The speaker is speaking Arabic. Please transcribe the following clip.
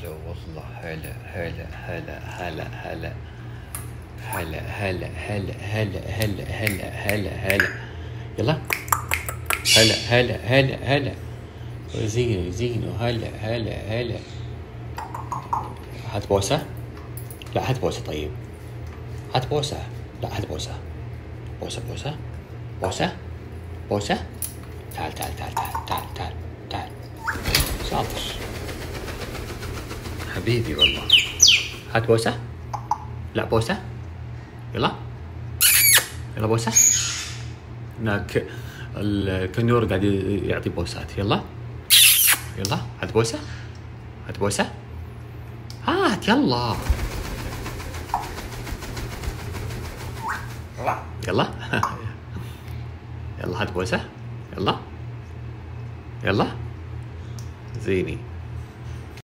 هلا والله هلا هلا هلا هلا هلا هلا هلا هلا هلا هلا هلا هلا هلا يلا هلا هلا هلا هلا زينو زينو هلا هلا هلا. هات بوسة؟ لا هات بوسة. طيب هات بوسة. لا هات بوسة. بوسة بوسة بوسة بوسة. تعال تعال تعال تعال تعال تعال تعال. شاطر حبيبي والله. هات بوسة. لا بوسة. يلا يلا بوسة. هناك الكنور قاعد يعطي بوسات. يلا يلا هات بوسة. هات بوسة. هات يلا يلا يلا هات بوسة. يلا يلا زيني.